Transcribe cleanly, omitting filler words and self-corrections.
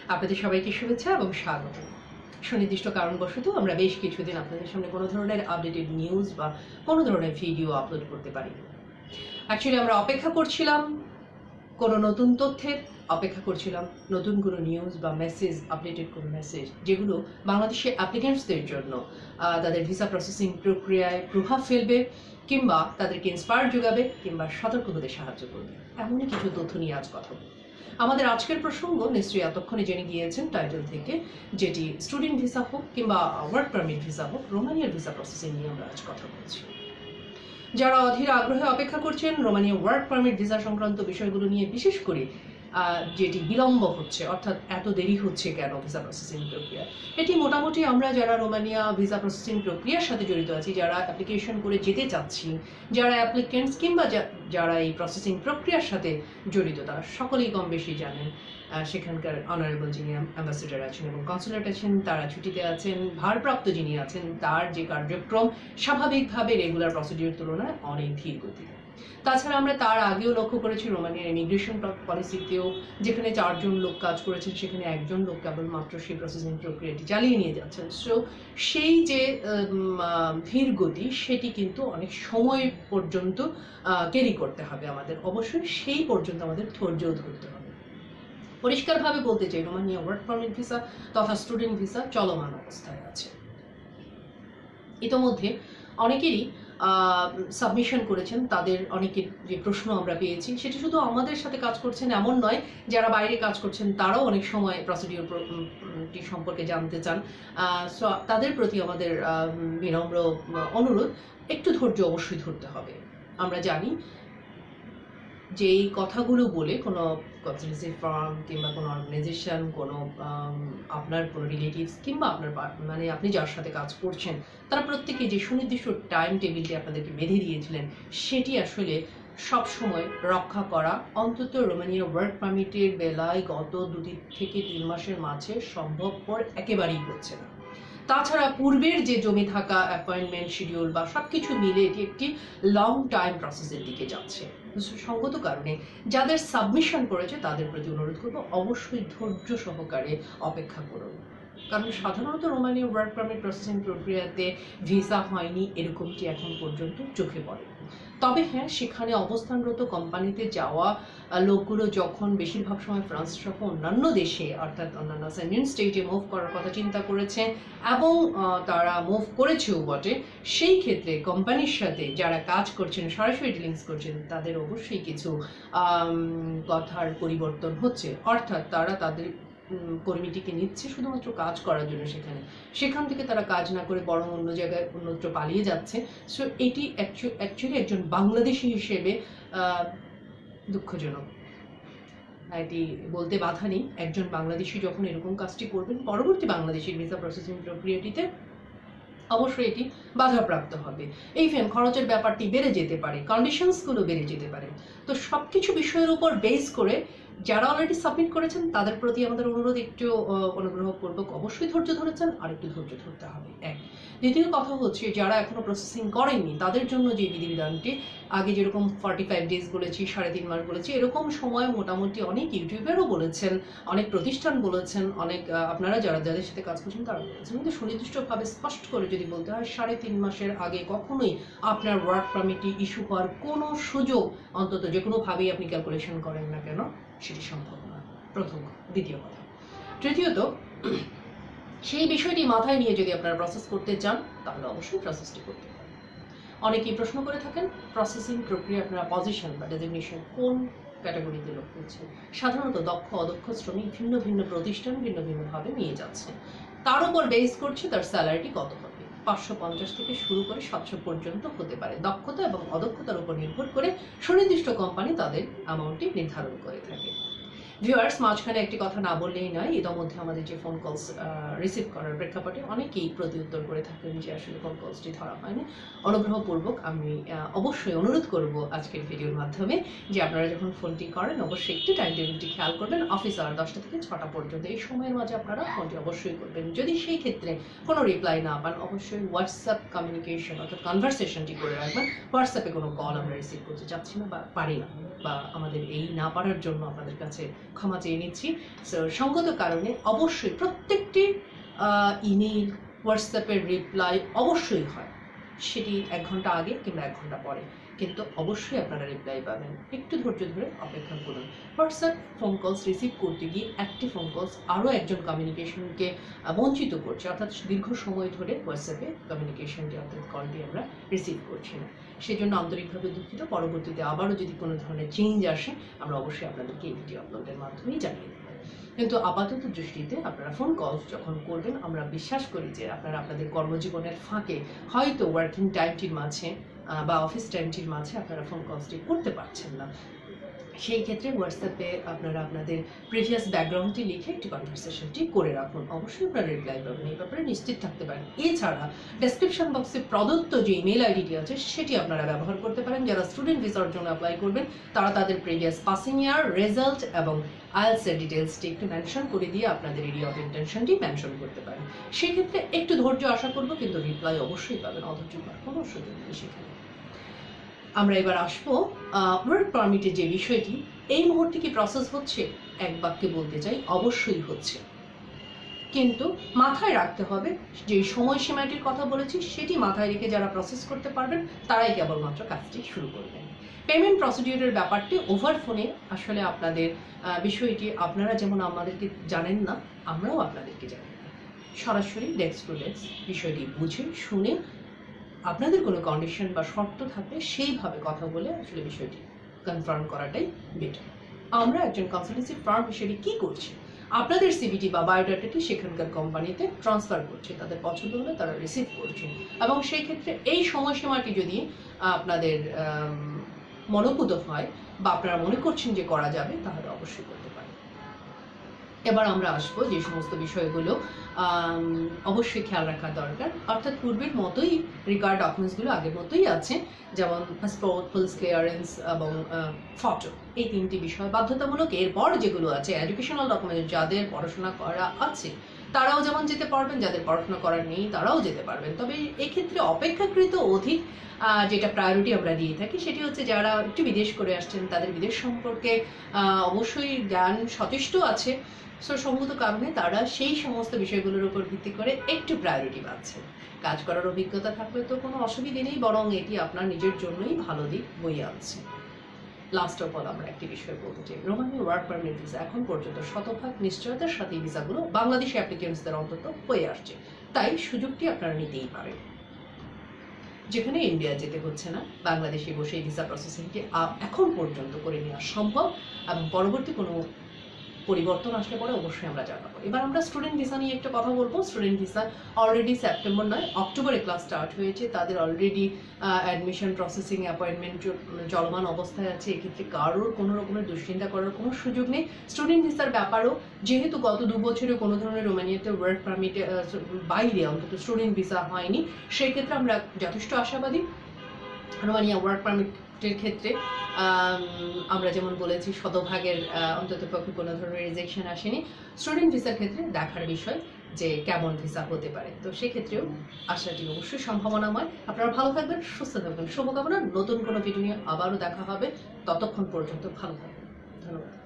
আপনাদের সবাইকে শুভেচ্ছা এবং স্বাগত। সুনির্দিষ্ট কারণবশত আমরা বেশ কিছুদিন আপনাদের সামনে কোনো ধরনের আপডেটেড নিউজ বা কোনো ধরনের ভিডিও আপলোড করতে পারিনি। অ্যাকচুয়ালি আমরা অপেক্ষা করছিলাম কোনো নতুন তথ্যের, অপেক্ষা করছিলাম নতুন কোনো নিউজ বা মেসেজ, আপডেটেড কোনো মেসেজ যেগুলো বাংলাদেশের অ্যাপ্লিক্যান্টসদের জন্য তাদের ভিসা প্রসেসিং প্রক্রিয়ায় প্রভাব ফেলবে কিংবা তাদেরকে ইন্সপায়ার যোগাবে কিংবা সতর্ক হতে সাহায্য করবে, এমনই কিছু তথ্য নিয়ে আজ কথা বলব। আমাদের আজকের প্রসঙ্গ নিশ্চয়ই এতক্ষণে জেনে গিয়েছেন টাইটেল থেকে, যেটি স্টুডেন্ট ভিসা হোক কিংবা ওয়ার্ক পারমিট ভিসা হোক, রোমানিয়ার ভিসা প্রসেসিং নিয়ে আমরা আজ কথা বলছি। যারা অধীর আগ্রহে অপেক্ষা করছেন রোমানিয়া ওয়ার্ক পারমিট ভিসা সংক্রান্ত বিষয়গুলো নিয়ে, বিশেষ করে যেটি বিলম্ব হচ্ছে, অর্থাৎ এত দেরি হচ্ছে কেন ভিসা প্রসেসিং প্রক্রিয়া, এটি মোটামুটি আমরা যারা রোমানিয়া ভিসা প্রসেসিং প্রক্রিয়ার সাথে জড়িত আছি, যারা অ্যাপ্লিকেশন করে যেতে চাচ্ছি, যারা অ্যাপ্লিকেন্টস কিংবা যারা এই প্রসেসিং প্রক্রিয়ার সাথে জড়িত, তারা সকলেই কম বেশি জানেন সেখানকার অনারেবল যিনি অ্যাম্বাসেডার আছেন এবং কনসুলেট আছেন তারা ছুটিতে আছেন, ভারপ্রাপ্ত যিনি আছেন তার যে কার্যক্রম স্বাভাবিকভাবে রেগুলার প্রসিডিউর তুলনায় অনেক ধীর গতি। তাছাড়া আমরা তার আগেও লক্ষ্য করেছি রোমানিয়ার ইমিগ্রেশন পলিসিতেও যেখানে 4 জন লোক কাজ করেছেন সেখানে 1 জন লোক কেবলমাত্র সেই প্রসেসিং প্রক্রিয়াটি চালিয়ে নিয়ে যাচ্ছেন। সো সেই যে ধীর গতি সেটি কিন্তু অনেক সময় পর্যন্ত ক্যারি করতে হবে আমাদের, অবশ্যই সেই পর্যন্ত আমাদের ধৈর্য ধরতে হবে। পরিষ্কারভাবে বলতে চাই, রোমানিয়া ওয়ার্ক পারমিট ভিসা তথা স্টুডেন্ট ভিসা চলমান অবস্থায় আছে। ইতোমধ্যে অনেকেরই সাবমিশন করেছেন, তাদের অনেকের যে প্রশ্ন আমরা পেয়েছি সেটি শুধু আমাদের সাথে কাজ করছেন এমন নয়, যারা বাইরে কাজ করছেন তারাও অনেক সময় প্রসিডিউরটি সম্পর্কে জানতে চান। সো তাদের প্রতি আমাদের বিনম্র অনুরোধ, একটু ধৈর্য অবশ্যই ধরতে হবে। আমরা জানি যে এই কথাগুলো বলে কোনো কনসালটেন্সি ফার্ম কিংবা কোনো অর্গানাইজেশন, কোনো আপনার কোনো রিলেটিভস কিংবা আপনার মানে আপনি যার সাথে কাজ করছেন তারা প্রত্যেকে যে সুনির্দিষ্ট টাইম টেবিলটি আপনাদেরকে বেঁধে দিয়েছিলেন সেটি আসলে সব সময় রক্ষা করা অন্তত রোমানিয়া ওয়ার্ক পারমিটের বেলায় গত 2 থেকে 3 মাসের মাঝে সম্ভবপর একেবারেই হচ্ছে না। তাছাড়া পূর্বের যে জমে থাকা অ্যাপয়েন্টমেন্ট শিডিউল বা সবকিছু মিলে এটি একটি লং টাইম প্রসেসের দিকে যাচ্ছে। সঙ্গত কারণে যাদের সাবমিশন করেছে তাদের প্রতি অনুরোধ করবো, অবশ্যই ধৈর্য সহকারে অপেক্ষা করুন, কারণ সাধারণত রোমানিয়া ওয়ার্ক পারমিট প্রসেসিং প্রক্রিয়াতে ভিসা হয়নি এরকমটি এখন পর্যন্ত চোখে পড়ে। তবে হ্যাঁ, সেখানে অবস্থানরত কোম্পানিতে যাওয়া লোকগুলো যখন বেশিরভাগ সময় ফ্রান্স সহ অন্যান্য দেশে অর্থাৎ অন্যান্য সেনজেন স্টেটে মুভ করার কথা চিন্তা করেছে এবং তারা মুভ করেছেও বটে, সেই ক্ষেত্রে কোম্পানির সাথে যারা কাজ করছেন, সরাসরি ডিলিংস করছেন, তাদের অবশ্যই কিছু কথার পরিবর্তন হচ্ছে। অর্থাৎ তারা তাদের কর্মীটিকে নিচ্ছে শুধুমাত্র কাজ করার জন্য, সেখান থেকে তারা কাজ না করে বরং অন্য জায়গায় অন্যত্র পালিয়ে যাচ্ছে। সো এটি অ্যাকচুয়ালি একজন বাংলাদেশি হিসেবে দুঃখজনক। এটি বলতে বাধা নেই, একজন বাংলাদেশি যখন এরকম কাজটি করবেন পরবর্তী বাংলাদেশের ভিসা প্রসেসিং প্রক্রিয়াটিতে অবশ্যই এটি বাধাপ্রাপ্ত হবে। ইভেন খরচের ব্যাপারটি বেড়ে যেতে পারে, কন্ডিশনসগুলো বেড়ে যেতে পারে। তো সবকিছু বিষয়ের উপর বেস করে যারা অলরেডি সাবমিট করেছেন তাদের প্রতি আমাদের অনুরোধ, একটু অনুগ্রহপূর্বক অবশ্যই ধৈর্য ধরেছেন আর একটু ধৈর্য ধরতে হবে। দ্বিতীয় কথা হচ্ছে, যারা এখনো প্রসেসিং করেননি তাদের জন্য যে বিধিবিধানটি, আগে যেরকম 45 ডেজ বলেছি, 3.5 মাস বলেছি, এরকম সময় মোটামুটি অনেক ইউটিউবারও বলেছেন, অনেক প্রতিষ্ঠান বলেছেন, অনেক আপনারা যাদের সাথে কাজ করছেন তারা বলেছেন। কিন্তু সুনির্দিষ্টভাবে স্পষ্ট করে যদি বলতে হয়, 3.5 মাসের আগে কখনোই আপনার ওয়ার্ক পারমিটটি ইস্যু হওয়ার কোনো সুযোগ, অন্তত যে কোনোভাবেই আপনি ক্যালকুলেশন করেন না কেন, সেটি সম্ভব না। প্রথম দ্বিতীয় কথা। তৃতীয়ত, সেই বিষয়টি মাথায় নিয়ে যদি আপনারা প্রসেস করতে চান তাহলে অবশ্যই প্রসেসটি করতে পারেন। অনেকেই প্রশ্ন করে থাকেন প্রসেসিং প্রক্রিয়া আপনারা পজিশন বা ডেজিগনেশন কোন ক্যাটাগরিতে লোক করছে। সাধারণত দক্ষ অদক্ষ শ্রমিক ভিন্ন ভিন্ন প্রতিষ্ঠান ভিন্ন ভিন্নভাবে নিয়ে যাচ্ছে, তার উপর বেস করছে তার স্যালারিটি কত হবে। 550 থেকে শুরু করে 700 পর্যন্ত হতে পারে। দক্ষতা এবং অদক্ষতার উপর নির্ভর করে সুনির্দিষ্ট কোম্পানি তাদের অ্যামাউন্টটি নির্ধারণ করে থাকে। ভিউয়ার্স, মাঝখানে একটি কথা না বললেই নয়, ইতিমধ্যে আমাদের যে ফোন কলস রিসিভ করার প্রেক্ষাপটে অনেকেই প্রতি উত্তর করে থাকেন যে আসলে ফোন কলসটি ধরা হয়নি। অনুগ্রহপূর্বক আমি অবশ্যই অনুরোধ করব আজকের ভিডিওর মাধ্যমে যে আপনারা যখন ফোনটি করেন অবশ্যই একটু টাইম টেবিলটি খেয়াল করবেন। অফিস আওয়ার 10টা থেকে 6টা পর্যন্ত এই সময়ের মাঝে আপনারা ফোনটি অবশ্যই করবেন। যদি সেই ক্ষেত্রে কোনো রিপ্লাই না পান অবশ্যই হোয়াটসঅ্যাপ কমিউনিকেশন অর্থাৎ কনভারসেশনটি করে রাখবেন। হোয়াটসঅ্যাপে কোনো কল আমরা রিসিভ করতে চাচ্ছি না বা পারি না। বা আমাদের এই না পারার জন্য আপনাদের কাছে ক্ষমা চেয়ে নিচ্ছি। সো সঙ্গত কারণে অবশ্যই প্রত্যেকটি ইমেইল, হোয়াটসঅ্যাপের রিপ্লাই অবশ্যই হয়, সেটি 1 ঘন্টা আগে কিংবা 1 ঘন্টা পরে, কিন্তু অবশ্যই আপনারা রিপ্লাই পাবেন। একটু ধৈর্য ধরে অপেক্ষা করুন। হোয়াটসঅ্যাপ ফোন কলস রিসিভ করতে গিয়ে একটি ফোন কলস আরও একজন কমিউনিকেশনকে বঞ্চিত করছে, অর্থাৎ দীর্ঘ সময় ধরে হোয়াটসঅ্যাপে কমিউনিকেশনটি অর্থাৎ কলটি আমরা রিসিভ করছি না। সেজন্য আন্তরিকভাবে দুঃখিত। পরবর্তীতে আবারও যদি কোনো ধরনের চেঞ্জ আসে আমরা অবশ্যই আপনাদেরকে এই ভিডিও আপলোডের মাধ্যমেই জানিয়ে দেব। কিন্তু আপাতত দৃষ্টিতে আপনারা ফোন কলস যখন করবেন, আমরা বিশ্বাস করি যে আপনারা আপনাদের কর্মজীবনের ফাঁকে হয়তো ওয়ার্কিং টাইমটির মাঝে বা অফিস টাইমটির মাঝে আপনারা ফোন কলসটি করতে পারছেন না। সেই ক্ষেত্রে হোয়াটসঅ্যাপে আপনারা আপনাদের প্রিভিয়াস ব্যাকগ্রাউন্ডটি লিখে একটি কনভারসেশনটি করে রাখুন, অবশ্যই আপনারা রিপ্লাই পাবেন, এই ব্যাপারে নিশ্চিত থাকতে পারেন। এছাড়া ডেসক্রিপশন বক্সে প্রদত্ত যে ইমেল আইডিটি আছে সেটি আপনারা ব্যবহার করতে পারেন। যারা স্টুডেন্ট ভিসার জন্য অ্যাপ্লাই করবেন তারা তাদের প্রিভিয়াস পাসিং ইয়ার, রেজাল্ট এবং আইএলটিএস এর ডিটেলসটি একটু মেনশন করে দিয়ে আপনাদের এরিয়া অফ ইন্টেনশনটি মেনশন করতে পারেন। সেক্ষেত্রে একটু ধৈর্য আশা করবো, কিন্তু রিপ্লাই অবশ্যই পাবেন, অধৈর্য হওয়ার কোনো সুযোগ নেই সেখানে। আমরা এবার আসবো ওয়ার্ক পারমিটের যে বিষয়টি, এই মুহূর্তে কি প্রসেস হচ্ছে? এক বাক্যে বলতে চাই, অবশ্যই হচ্ছে, কিন্তু মাথায় রাখতে হবে যে সময়সীমাটির কথা বলেছি সেটি মাথায় রেখে যারা প্রসেস করতে পারবেন তারাই কেবলমাত্র কাজটি শুরু করবেন। পেমেন্ট প্রসিডিউরের ব্যাপারটি ওভার ফোনে আসলে আপনাদের বিষয়টি আপনারা যেমন আমাদেরকে জানেন না, আমরাও আপনাদেরকে জানি না। সরাসরি ডেস্ক টু ডেস্ক বিষয়টি বুঝে শুনে আপনাদের কোনো কন্ডিশন বা শর্ত থাকলে সেইভাবে কথা বলে আসলে বিষয়টি কনফার্ম করাটাই বেটার। আমরা একজন কনসালটেন্সি ফার্ম হিসেবে কি করছি, আপনাদের সিভিটি বা বায়োডাটাটি সেখানকার কোম্পানিতে ট্রান্সফার করছে, তাদের পছন্দ হলে তারা রিসিভ করছে, এবং সেই ক্ষেত্রে এই সময়সীমাটি যদি আপনাদের মনোপুত হয় বা আপনারা মনে করছেন যে করা যাবে, তাহলে অবশ্যই করতে পারেন। এবার আমরা আসবো যে সমস্ত বিষয়গুলো অবশ্যই খেয়াল রাখা দরকার, অর্থাৎ পূর্বের মতোই রিগার্ড ডকুমেন্টসগুলো আগের মতোই আছে, যেমন পাসপোর্ট, পুলিশ ক্লিয়ারেন্স এবং ফটো, এই 3টি বিষয় বাধ্যতামূলক। এরপর যেগুলো আছে এডুকেশনাল ডকুমেন্ট, যাদের পড়াশোনা করা আছে তারাও যেমন যেতে পারবেন, যাদের পড়াশোনা করার নেই তারাও যেতে পারবেন। তবে এক্ষেত্রে অপেক্ষাকৃত অধিক যেটা প্রায়োরিটি আমরা দিয়ে থাকি সেটি হচ্ছে যারা একটু বিদেশ করে আসছেন, তাদের বিদেশ সম্পর্কে অবশ্যই জ্ঞান যথেষ্ট আছে, সো সঙ্গত কারণে তারা সেই সমস্ত বিষয়গুলোর উপর ভিত্তি করে একটু প্রায়োরিটি পাচ্ছে। কাজ করার অভিজ্ঞতা থাকলে তো কোনো অসুবিধে নেই, বরং এটি আপনার নিজের জন্যই ভালো দিক বয়ে আনছে। লাস্ট অফ অল আমরা একটি বিষয় বলতে চাই, রোমানিয়ান ওয়ার্ক পারমিট ভিসা এখন পর্যন্ত শতভাগ নিশ্চয়তার সাথে ভিসাগুলো বাংলাদেশি অ্যাপ্লিকেন্টসদের অন্তত হয়ে আসছে, তাই সুযোগটি আপনারা নিতেই পারেন। যেখানে ইন্ডিয়া যেতে হচ্ছে না, বাংলাদেশে বসে ভিসা প্রসেসিংটি এখন পর্যন্ত করে নেওয়া সম্ভব, এবং পরবর্তী কোনো পরিবর্তন আসলে পরে অবশ্যই আমরা জানাবো। এবার আমরা স্টুডেন্ট ভিসা নিয়ে একটা কথা বলবো। স্টুডেন্ট ভিসা অলরেডি সেপ্টেম্বর নয় অক্টোবরে ক্লাস স্টার্ট হয়েছে, তাদের অলরেডি অ্যাডমিশন প্রসেসিং অ্যাপয়েন্টমেন্ট চলমান অবস্থায় আছে। এক্ষেত্রে কারোর কোনো রকমের দুশ্চিন্তা করার কোনো সুযোগ নেই। স্টুডেন্ট ভিসার ব্যাপারেও যেহেতু গত 2 বছরে কোনো ধরনের রোমানিয়াতে ওয়ার্ক পারমিটে বাইরে অন্তত স্টুডেন্ট ভিসা হয়নি, সেক্ষেত্রে আমরা যথেষ্ট আশাবাদী। রোমানিয়া ওয়ার্ক পারমিটের ক্ষেত্রে আমরা যেমন বলেছি শতভাগের অন্ততপক্ষে কোনো ধরনের রিজেকশন আসেনি। স্টুডেন্ট ভিসার ক্ষেত্রে দেখার বিষয় যে কেমন ভিসা হতে পারে, তো সেক্ষেত্রেও আশাটি অবশ্যই সম্ভাবনাময়। আপনারা ভালো থাকবেন, সুস্থ থাকবেন, শুভকামনা। নতুন কোনো ভিডিও নিয়ে আবারও দেখা হবে, ততক্ষণ পর্যন্ত ভালো থাকবেন। ধন্যবাদ।